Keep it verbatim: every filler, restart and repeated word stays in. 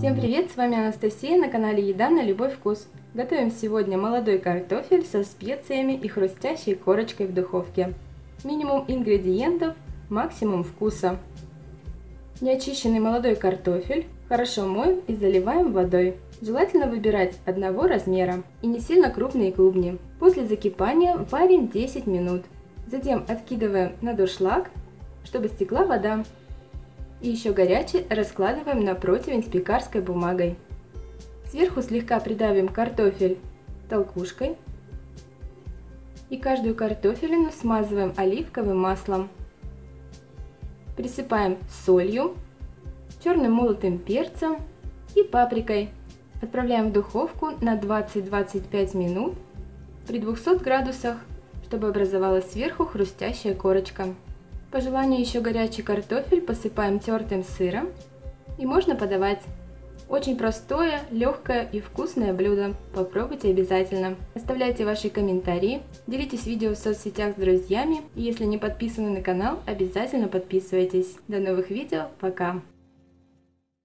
Всем привет, с вами Анастасия на канале Еда на любой вкус. Готовим сегодня молодой картофель со специями и хрустящей корочкой в духовке. Минимум ингредиентов, максимум вкуса. Неочищенный молодой картофель хорошо моем и заливаем водой. Желательно выбирать одного размера и не сильно крупные клубни. После закипания варим десять минут. Затем откидываем на дуршлаг, чтобы стекла вода. И еще горячий раскладываем на противень с пекарской бумагой. Сверху слегка придавим картофель толкушкой. И каждую картофелину смазываем оливковым маслом. Присыпаем солью, черным молотым перцем и паприкой. Отправляем в духовку на двадцать-двадцать пять минут при двухсот градусах, чтобы образовалась сверху хрустящая корочка. По желанию еще горячий картофель посыпаем тертым сыром и можно подавать. Очень простое, легкое и вкусное блюдо. Попробуйте обязательно. Оставляйте ваши комментарии, делитесь видео в соцсетях с друзьями и если не подписаны на канал, обязательно подписывайтесь. До новых видео, пока!